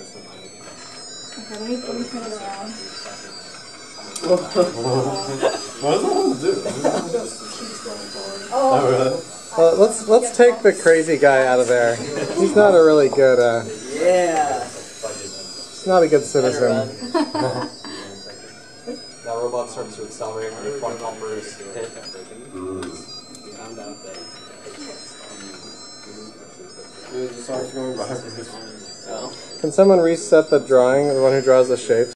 Okay, let me turn it around. What does that want to do? Oh, really? Well, let's take the crazy guy out of there. He's not a really good. Yeah. He's not a good citizen. That robot starts to accelerate when the front bumpers hit. It just starts going backwards. Can someone reset the drawing? The one who draws the shapes.